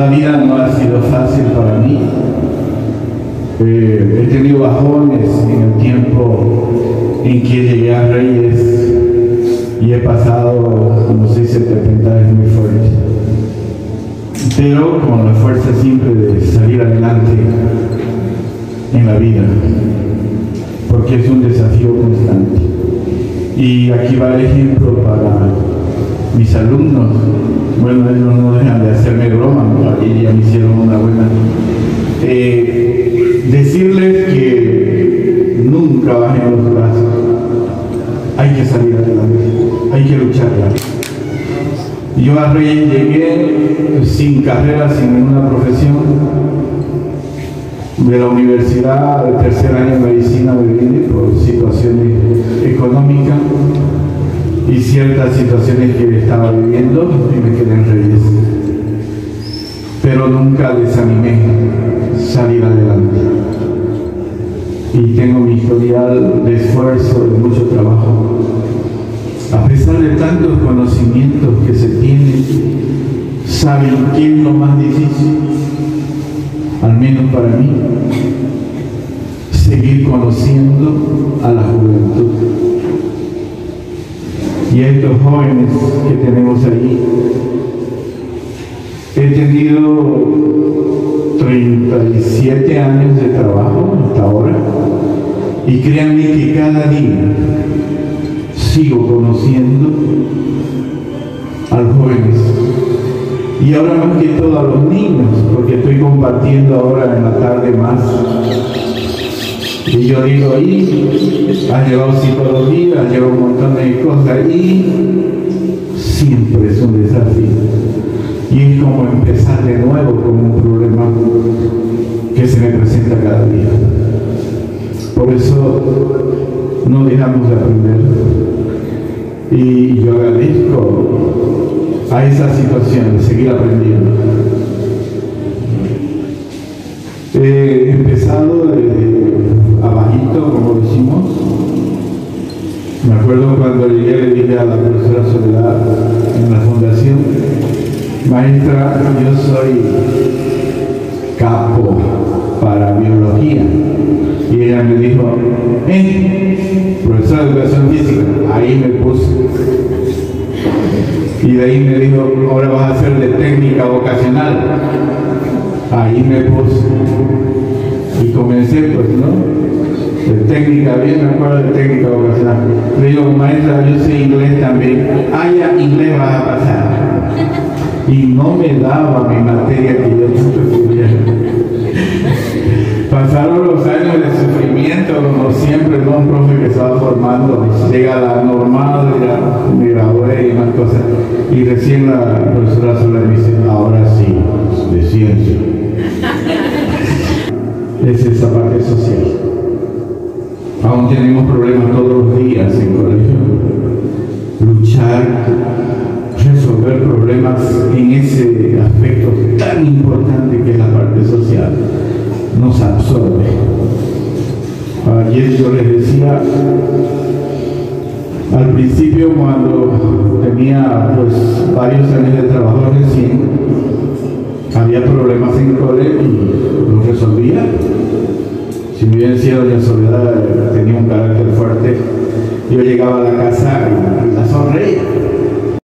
La vida no ha sido fácil para mí. He tenido bajones en el tiempo en que llegué a Reyes y he pasado, como se dice, tempestades muy fuertes. Pero con la fuerza siempre de salir adelante en la vida, porque es un desafío constante. Y aquí va el ejemplo para mis alumnos. Bueno, ellos no dejan de hacerme broma, ¿no? Y ya me hicieron una buena. Decirles que nunca bajen los brazos. Hay que salir adelante, hay que lucharla. Yo a Reyes llegué sin carrera, sin ninguna profesión. De la universidad, el tercer año de medicina me vine por situaciones económicas y ciertas situaciones que estaba viviendo y me quedé en Reyes. Pero nunca desanimé salir adelante. Y tengo mi historial de esfuerzo, de mucho trabajo. A pesar de tantos conocimientos que se tienen, ¿saben qué es lo más difícil? Al menos para mí, seguir conociendo a la juventud. Y a estos jóvenes que tenemos ahí, he tenido 37 años de trabajo hasta ahora, y créanme que cada día sigo conociendo a los jóvenes. Y ahora más que todo a los niños, porque estoy compartiendo ahora en la tarde más. Y yo digo, ahí ha llevado psicología, ha llevado un montón de cosas, y siempre es un desafío. Y es como empezar de nuevo con un problema que se me presenta cada día. Por eso no dejamos de aprender. Y yo agradezco a esa situación de seguir aprendiendo. He empezado abajito, como decimos. Me acuerdo cuando llegué, le dije a la profesora Soledad en la fundación: maestra, yo soy capo para biología. Y ella me dijo, profesora de educación física. Ahí me puse. Y de ahí me dijo, ahora vas a hacer de técnica vocacional. Ahí me puse. Y comencé, pues, ¿no? De técnica, bien me acuerdo de técnica vocacional. Le digo, maestra, yo sé inglés también. Ya, inglés vas a pasar. Y no me daba mi materia que yo tanto quería. Pasaron los años de sufrimiento, como siempre, ¿no? Un profe que estaba formando, llega a la normal, ya me gradué y más cosas. Y recién la profesora Soledad me dice, ahora sí, de ciencia. Es esa parte social. Aún tenemos problemas todos los días en colegio. Luchar, resolver problemas en ese aspecto tan importante que es la parte social, nos absorbe. Ayer yo les decía, al principio cuando tenía pues varios años de trabajo recién, había problemas en el colegio y los resolvía. Si me hubiera sido doña Soledad, tenía un carácter fuerte, yo llegaba a la casa y la sonreía.